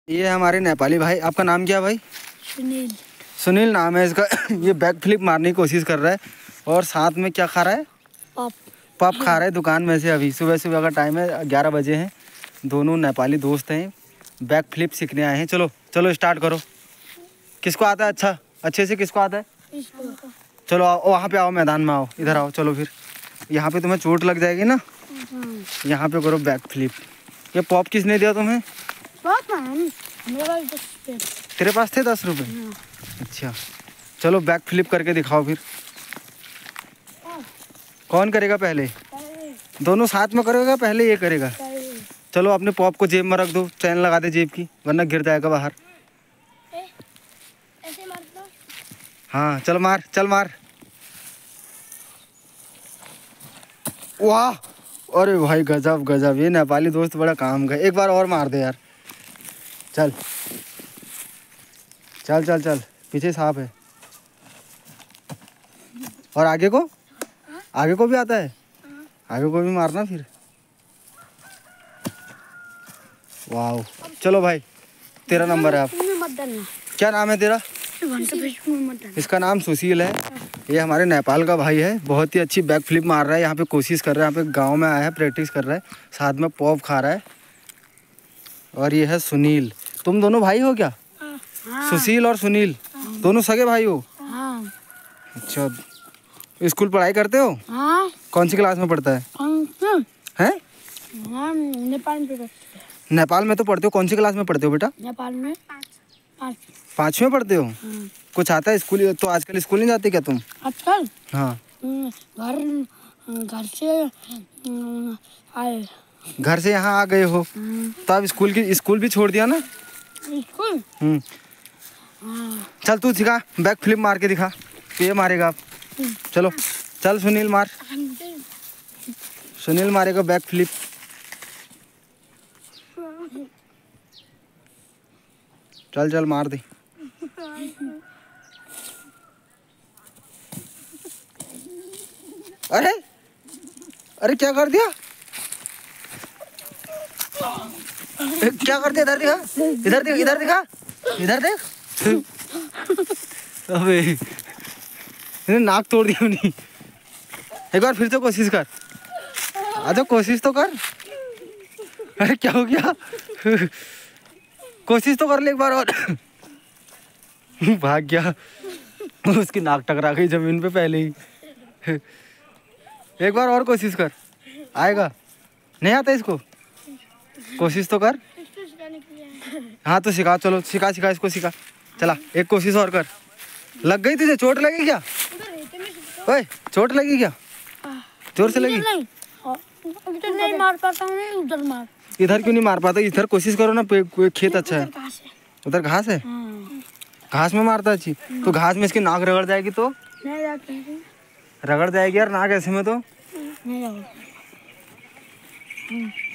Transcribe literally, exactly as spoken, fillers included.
ये हमारे नेपाली भाई। आपका नाम क्या है भाई? सुनील। सुनील नाम है इसका। ये बैक फ्लिप मारने की कोशिश कर रहा है और साथ में क्या खा रहा है? पॉप। पॉप खा रहा है दुकान में से। अभी सुबह सुबह का टाइम है, ग्यारह बजे हैं। दोनों नेपाली दोस्त हैं, बैक फ्लिप सीखने आए हैं। चलो चलो स्टार्ट करो। किसको आता है अच्छा अच्छे से? किसको आता है? चलो आओ, वहाँ पे आओ, मैदान में आओ, इधर आओ। चलो फिर यहाँ पे तुम्हें चोट लग जाएगी ना, यहाँ पे करो बैक फ्लिप। ये पॉप किसने दिया तुम्हें? तेरे पास थे दस रुपए? अच्छा चलो बैक फ्लिप करके दिखाओ फिर। कौन करेगा पहले? दोनों साथ में करेगा, पहले ये करेगा। चलो अपने पॉप को जेब में रख दो, चैन लगा दे जेब की, वरना गिर जाएगा बाहर। ऐसे मार दो। हाँ चल मार, चल मार। वाह, अरे भाई गजब गजब। ये नेपाली दोस्त बड़ा काम का। एक बार और मार दे यार। चल चल चल चल, पीछे सांप है। और आगे को? आगे को भी आता है? आगे को भी मारना फिर। वाह, चलो भाई तेरा नंबर है। आप क्या नाम है तेरा? इसका नाम सुशील है। ये हमारे नेपाल का भाई है, बहुत ही अच्छी बैक फ्लिप मार रहा है। यहाँ पे कोशिश कर रहा है, यहाँ पे गांव में आया है, प्रैक्टिस कर रहा है, साथ में पॉप खा रहा है। और ये है सुनील। तुम दोनों भाई हो क्या? हाँ। सुशील और सुनील दोनों सगे भाई हो? हाँ। अच्छा, स्कूल पढ़ाई करते हो? हाँ। कौन सी क्लास में पढ़ता है? हैं? हाँ, नेपाल में। नेपाल में तो पढ़ते हो, कौन सी क्लास में पढ़ते हो बेटा? नेपाल में पाँच में पढ़ते हो? हाँ। कुछ आता है स्कूल? तो आजकल स्कूल नहीं जाते क्या तुम? आजकल? हाँ। घर घर से आए। घर से यहाँ आ गए हो? तो अब स्कूल की स्कूल भी छोड़ दिया ना? स्कूल? हम्म। चल तू सिखा, बैक फ्लिप मार के दिखा। तो ये मारेगा आप। चलो चल सुनील मार। सुनील मारेगा बैक फ्लिप। चल चल मार दे। अरे अरे क्या कर दिया? क्या कर दिया? इधर दिखा, इधर देख, इधर दिखा, इधर देख। अबे इसने नाक तोड़ दिया नहीं। एक बार फिर से कोशिश कर। आजा कोशिश तो कर। अरे क्या हो गया? कोशिश तो कर ले एक बार और। भाग गया, उसकी नाक टकरा गई जमीन पे पहले ही। एक बार और कोशिश कर, आएगा? नहीं आता इसको? कोशिश तो कर। हाँ तो सिखा, चलो सिखा सिखा इसको सिखा। चला एक कोशिश और कर। लग गई तुझे? चोट लगी क्या? ओए चोट लगी क्या? जोर से लगी? नहीं, इधर नहीं मार पाता हूँ, उधर मार। इधर क्यों नहीं मार पाता? इधर कोशिश करो ना, खेत अच्छा है। उधर घास है? घास में मारता अच्छी। तो घास में इसकी नाक रगड़ जाएगी तो? नहीं जाती। रगड़ जाएगी यार नाक ऐसे में तो। नहीं जाती।